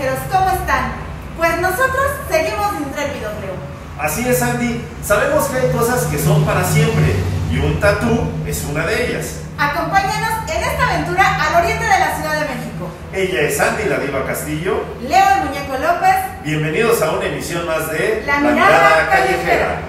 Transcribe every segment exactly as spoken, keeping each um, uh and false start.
callejeros, ¿cómo están? Pues nosotros seguimos intrépidos, Leo. Así es, Andy. Sabemos que hay cosas que son para siempre y un tatú es una de ellas. Acompáñanos en esta aventura al oriente de la Ciudad de México. Ella es Andy la Diva Castillo. Leo el Muñeco López. Bienvenidos a una emisión más de La Mirada Callejera.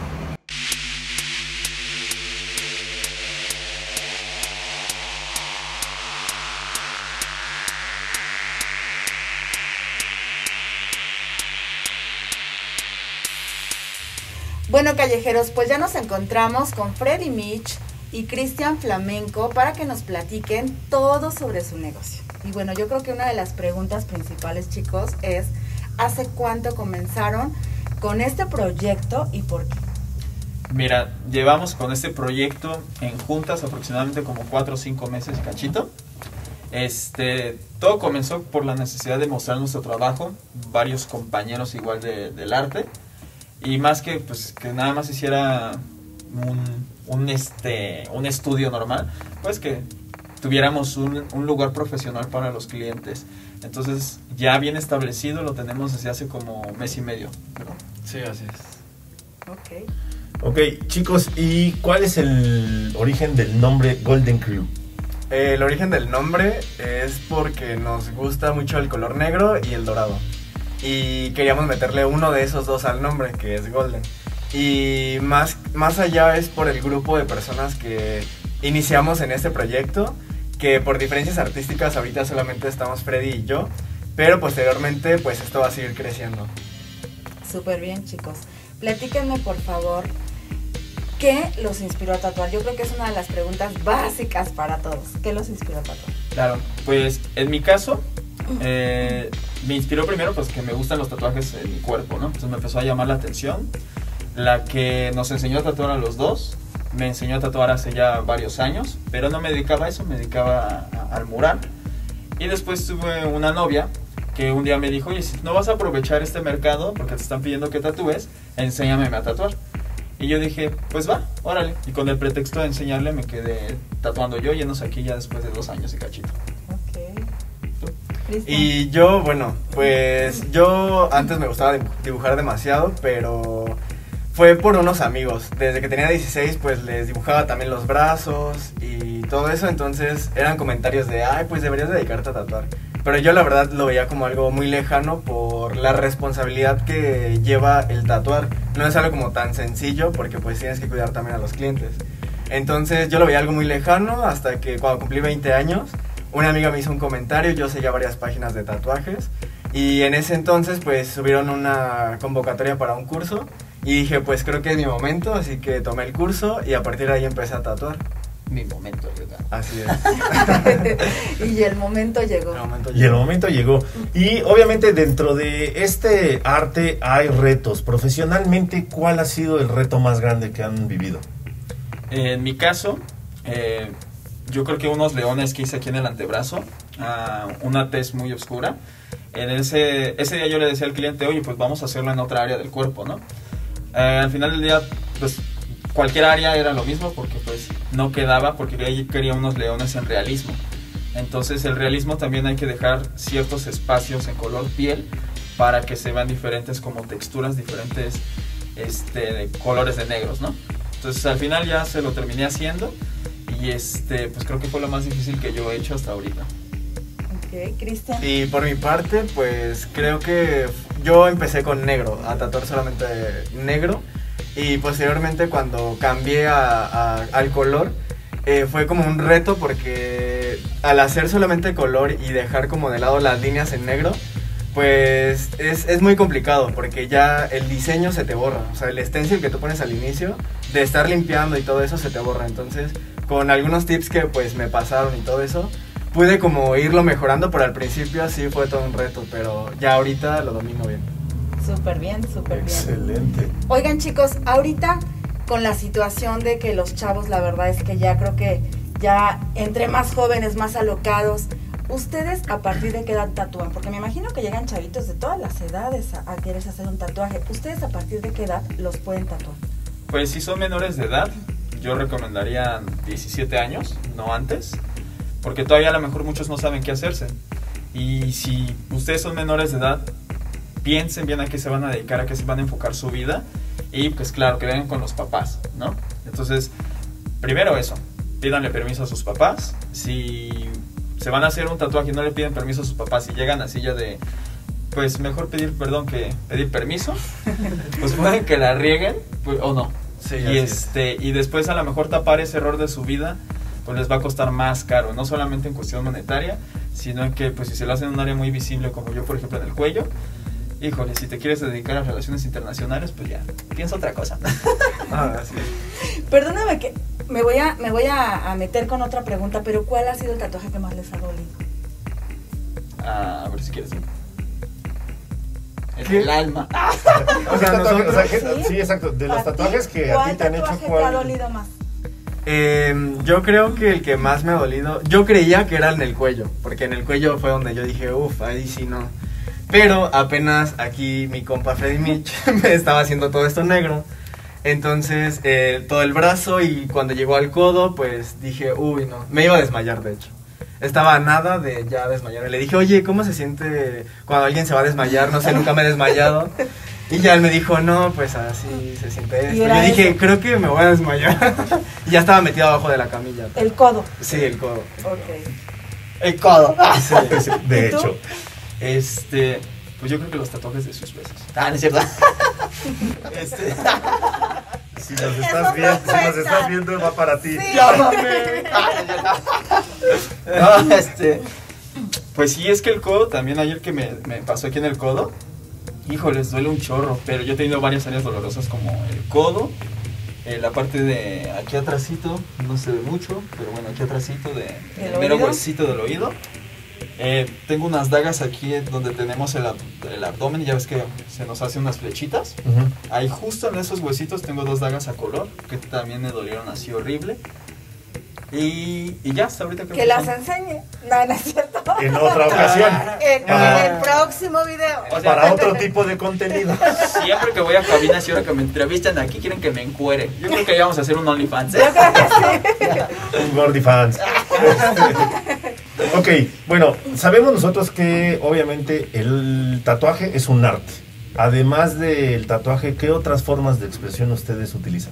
Bueno, callejeros, pues ya nos encontramos con Freddy Mitch y Cristian Flamenco para que nos platiquen todo sobre su negocio. Y bueno, yo creo que una de las preguntas principales, chicos, es ¿hace cuánto comenzaron con este proyecto y por qué? Mira, llevamos con este proyecto en juntas aproximadamente como cuatro o cinco meses, cachito. Este, todo comenzó por la necesidad de mostrar nuestro trabajo, varios compañeros igual de, del arte. Y más que pues que nada más hiciera un, un, este, un estudio normal, pues que tuviéramos un, un lugar profesional para los clientes. Entonces ya bien establecido lo tenemos desde hace como mes y medio, ¿verdad? Sí, así es. Ok. Ok, chicos, ¿y cuál es el origen del nombre Golden Crew? Eh, el origen del nombre es porque nos gusta mucho el color negro y el dorado. Y queríamos meterle uno de esos dos al nombre, que es Golden. Y más, más allá es por el grupo de personas que iniciamos en este proyecto, que por diferencias artísticas ahorita solamente estamos Freddy y yo, pero posteriormente pues esto va a seguir creciendo. Súper bien, chicos. Platíquenme, por favor, ¿qué los inspiró a tatuar? Yo creo que es una de las preguntas básicas para todos. ¿Qué los inspiró a tatuar? Claro, pues en mi caso... Eh, me inspiró primero pues que me gustan los tatuajes en mi cuerpo, ¿no? Entonces me empezó a llamar la atención. La que nos enseñó a tatuar a los dos, me enseñó a tatuar hace ya varios años, pero no me dedicaba a eso, me dedicaba a, a, al mural. Y después tuve una novia que un día me dijo, oye, si no vas a aprovechar este mercado porque te están pidiendo que tatúes, enséñame a tatuar. Y yo dije, pues va, órale. Y con el pretexto de enseñarle me quedé tatuando yo, llenos aquí ya después de dos años y cachito. Y yo, bueno, pues yo antes me gustaba dibujar demasiado, pero fue por unos amigos. Desde que tenía dieciséis, pues les dibujaba también los brazos y todo eso, entonces eran comentarios de, ay, pues deberías dedicarte a tatuar. Pero yo la verdad lo veía como algo muy lejano por la responsabilidad que lleva el tatuar. No es algo como tan sencillo porque pues tienes que cuidar también a los clientes. Entonces yo lo veía algo muy lejano hasta que cuando cumplí veinte años... Una amiga me hizo un comentario, yo seguía varias páginas de tatuajes y en ese entonces pues subieron una convocatoria para un curso y dije pues creo que es mi momento, así que tomé el curso y a partir de ahí empecé a tatuar. Mi momento llegó. Así es. Y el momento llegó. El momento y el momento llegó. Y obviamente dentro de este arte hay retos. Profesionalmente, ¿cuál ha sido el reto más grande que han vivido? En mi caso... Eh, yo creo que unos leones que hice aquí en el antebrazo, uh, una tez muy oscura. En ese, ese día yo le decía al cliente, oye, pues vamos a hacerlo en otra área del cuerpo, ¿no? Uh, al final del día, pues cualquier área era lo mismo porque pues no quedaba, porque yo quería unos leones en realismo. Entonces el realismo también hay que dejar ciertos espacios en color piel para que se vean diferentes como texturas, diferentes este, de colores de negros, ¿no? Entonces al final ya se lo terminé haciendo. Y este, pues creo que fue lo más difícil que yo he hecho hasta ahorita. Ok, Cristian. Y por mi parte, pues creo que yo empecé con negro, a tatuar solamente negro. Y posteriormente cuando cambié a, a, al color, eh, fue como un reto porque al hacer solamente color y dejar como de lado las líneas en negro, pues es, es muy complicado porque ya el diseño se te borra. O sea, el stencil que tú pones al inicio, de estar limpiando y todo eso se te borra. Entonces... con algunos tips que pues me pasaron y todo eso, pude como irlo mejorando, pero al principio así fue todo un reto, pero ya ahorita lo domino bien. Súper bien, súper bien. Excelente. Oigan, chicos, ahorita con la situación de que los chavos, la verdad es que ya creo que ya entre más jóvenes, más alocados, ¿ustedes a partir de qué edad tatúan? Porque me imagino que llegan chavitos de todas las edades a, a quererse hacer un tatuaje. ¿Ustedes a partir de qué edad los pueden tatuar? Pues si son menores de edad, yo recomendaría diecisiete años, no antes, porque todavía a lo mejor muchos no saben qué hacerse. Y si ustedes son menores de edad, piensen bien a qué se van a dedicar, a qué se van a enfocar su vida. Y pues claro, que vengan con los papás, ¿no? Entonces, primero eso, pídanle permiso a sus papás. Si se van a hacer un tatuaje y no le piden permiso a sus papás y llegan así ya de, pues mejor pedir perdón que pedir permiso, pues pueden que la rieguen, pues, o no. Sí, y, este, y después a lo mejor tapar ese error de su vida, pues les va a costar más caro, no solamente en cuestión monetaria, sino en que pues si se lo hacen en un área muy visible como yo, por ejemplo, en el cuello, híjole, si te quieres dedicar a relaciones internacionales, pues ya, piensa otra cosa. Ah, sí. Perdóname que me voy a me voy a, a meter con otra pregunta, pero ¿cuál ha sido el tatuaje que más les ha dolido? Ah, a ver si quieres. ¿Sí? El, ¿Qué? el alma. O sea, nosotros, o sea, que- ¿Sí? sí, exacto. De los ¿A ti? tatuajes que a ti te han hecho, ¿Cuál tatuaje te ha ¿cuál? dolido más? Eh, yo creo que el que más me ha dolido, yo creía que era en el cuello, porque en el cuello fue donde yo dije, uff, ahí sí no. Pero apenas aquí mi compa Freddy Mitch me estaba haciendo todo esto negro. Entonces, eh, todo el brazo y cuando llegó al codo, pues dije, uy, no, me iba a desmayar de hecho. Estaba a nada de ya desmayarme. Le dije, oye, ¿cómo se siente cuando alguien se va a desmayar? No sé, nunca me he desmayado. Y ya él me dijo, no, pues así se siente esto. Y Y yo era dije, eso. creo que me voy a desmayar. Y ya estaba metido abajo de la camilla. El codo. Sí, el codo. Ok. El codo. Sí. Sí, de ¿Y tú? hecho. Este, pues yo creo que los tatuajes de sus besos. Ah, no es cierto. este, Si nos Eso estás no viendo, si nos cuenta. estás viendo, va para ti. Sí. llámame. Ah, no, no, este, pues sí, es que el codo, también ayer que me, me pasó aquí en el codo, híjoles, duele un chorro, pero yo he tenido varias áreas dolorosas como el codo, eh, la parte de aquí atrásito, no se ve mucho, pero bueno, aquí atrásito de, ¿El el mero oído? huesito del oído. Eh, tengo unas dagas aquí donde tenemos el, ab- el abdomen y ya ves que se nos hacen unas flechitas. Ujú. Ahí justo en esos huesitos tengo dos dagas a color que también me dolieron así horrible. Y, y ya, hasta ahorita creo Que las son. enseñe. No, no es cierto. En otra ocasión. En, Ah. en el próximo video. O sea, Para otro tipo de contenido. Siempre que voy a cabinas y ahora que me entrevistan aquí quieren que me encuere. Yo creo que ya vamos a hacer un OnlyFans, ¿eh? Yo creo que sí. Un Gordy fans. Ok, bueno, sabemos nosotros que obviamente el tatuaje es un arte. Además del tatuaje, ¿qué otras formas de expresión ustedes utilizan?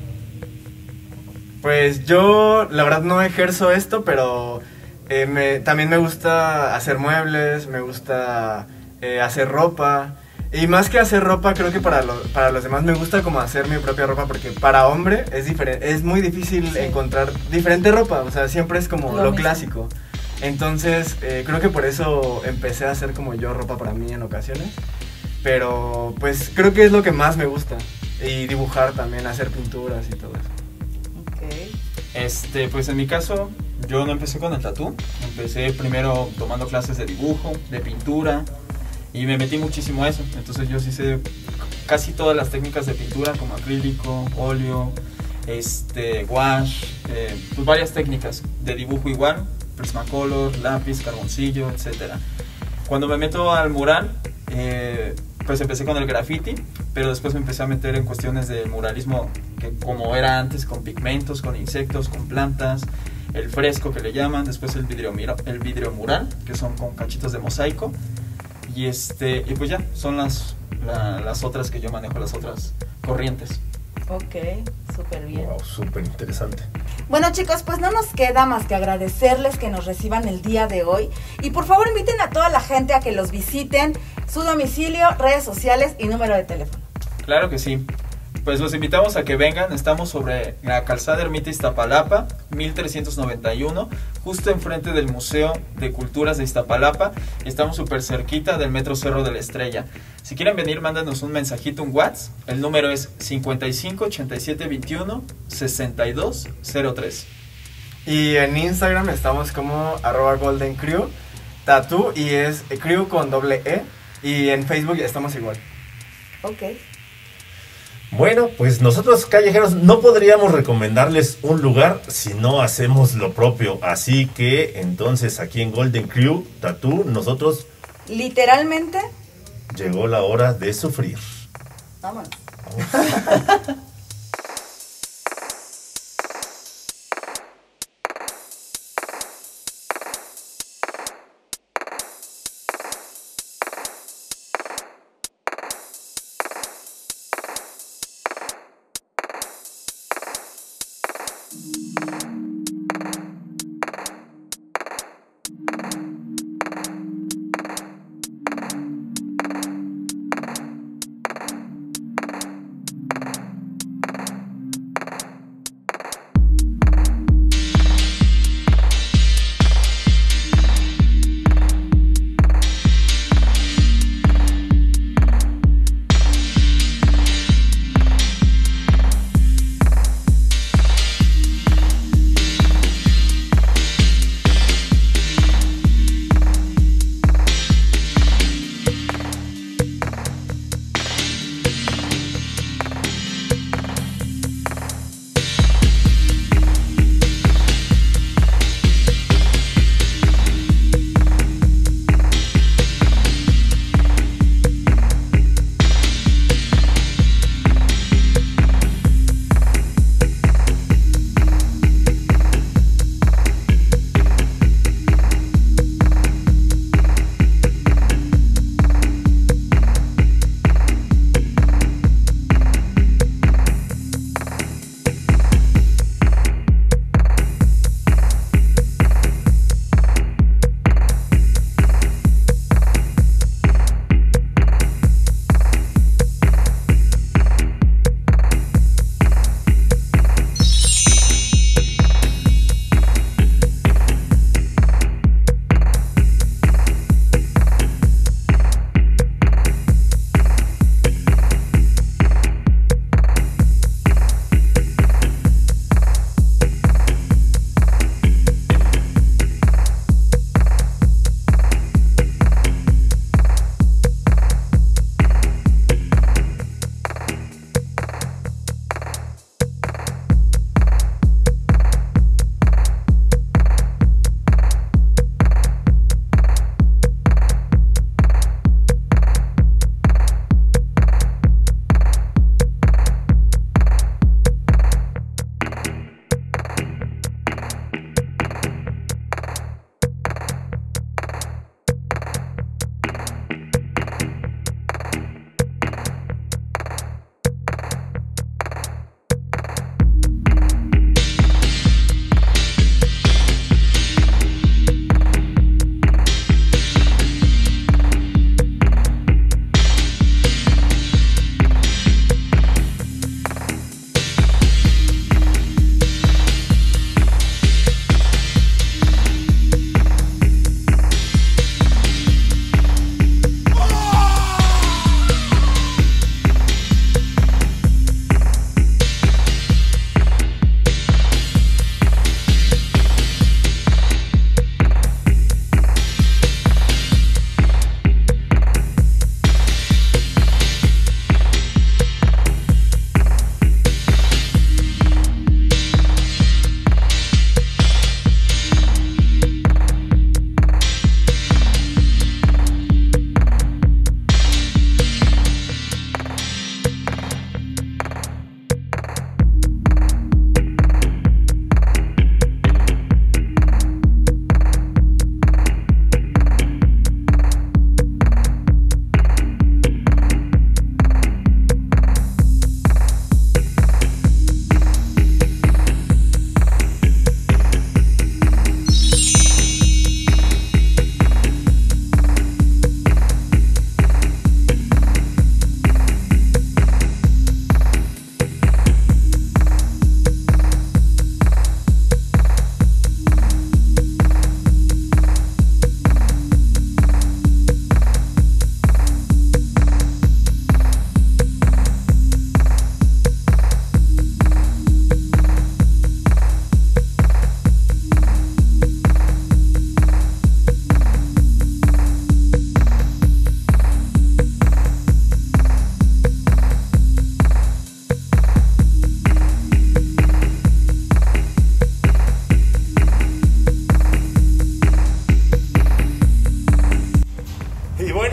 Pues yo, la verdad, no ejerzo esto, pero eh, me, también me gusta hacer muebles, me gusta eh, hacer ropa. Y más que hacer ropa, creo que para, lo- para los demás me gusta como hacer mi propia ropa, porque para hombre es diferente, es muy difícil Sí. encontrar diferente ropa, o sea, siempre es como Lo lo, mismo. clásico. Entonces, eh, creo que por eso empecé a hacer como yo ropa para mí en ocasiones. Pero pues creo que es lo que más me gusta. Y dibujar también, hacer pinturas y todo eso. Ok. Este, pues en mi caso, yo no empecé con el tatú. Empecé primero tomando clases de dibujo, de pintura. Y me metí muchísimo a eso. Entonces yo sí sé casi todas las técnicas de pintura, como acrílico, óleo, este, wash, eh, pues varias técnicas de dibujo igual, Prismacolor, lápiz, carboncillo, etcétera. Cuando me meto al mural, eh, pues empecé con el graffiti, pero después me empecé a meter en cuestiones de muralismo que como era antes, con pigmentos, con insectos, con plantas, el fresco que le llaman, después el vidrio, el vidrio mural, que son con cachitos de mosaico. Y este y pues ya, son las, la- las otras que yo manejo, las otras corrientes. Ok, súper bien. Wow, súper interesante. Bueno chicos, pues no nos queda más que agradecerles que nos reciban el día de hoy y por favor inviten a toda la gente a que los visiten, su domicilio, redes sociales y número de teléfono. Claro que sí. Pues los invitamos a que vengan. Estamos sobre la calzada Ermita Iztapalapa, mil trescientos noventa y uno, justo enfrente del Museo de Culturas de Iztapalapa. Estamos súper cerquita del Metro Cerro de la Estrella. Si quieren venir, mándanos un mensajito, un WhatsApp. El número es cincuenta y cinco, ochenta y siete, veintiuno, sesenta y dos cero tres. Y en Instagram estamos como arroba Golden Crew, Tattoo, y es Crew con doble E. Y en Facebook estamos igual. Ok. Bueno, pues nosotros callejeros no podríamos recomendarles un lugar si no hacemos lo propio. Así que entonces aquí en Golden Crew Tattoo, nosotros Literalmente, llegó la hora de sufrir. vámonos.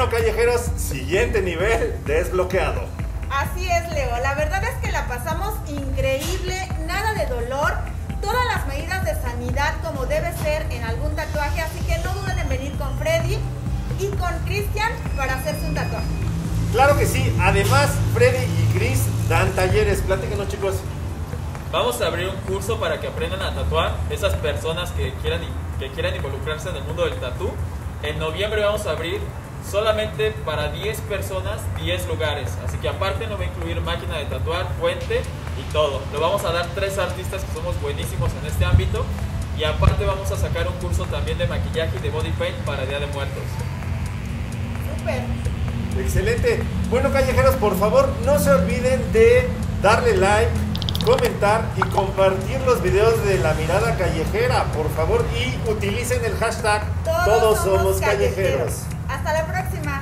Bueno, callejeros, siguiente nivel desbloqueado. Así es, Leo. La verdad es que la pasamos increíble, nada de dolor, todas las medidas de sanidad como debe ser en algún tatuaje, así que no duden en venir con Freddy y con Cristian para hacerse un tatuaje. Claro que sí. Además, Freddy y Chris dan talleres. Platíquenos, chicos. Vamos a abrir un curso para que aprendan a tatuar esas personas que quieran, que quieran involucrarse en el mundo del tatú. En noviembre vamos a abrir solamente para diez personas, diez lugares. Así que aparte nos va a incluir máquina de tatuar, puente y todo. Lo vamos a dar tres artistas que somos buenísimos en este ámbito. Y aparte vamos a sacar un curso también de maquillaje y de body paint para Día de Muertos. Súper. Excelente. Bueno, callejeros, por favor, no se olviden de darle like, comentar y compartir los videos de La Mirada Callejera, por favor, y utilicen el hashtag Todos, Todos somos, somos callejeros. callejeros. Hasta la próxima.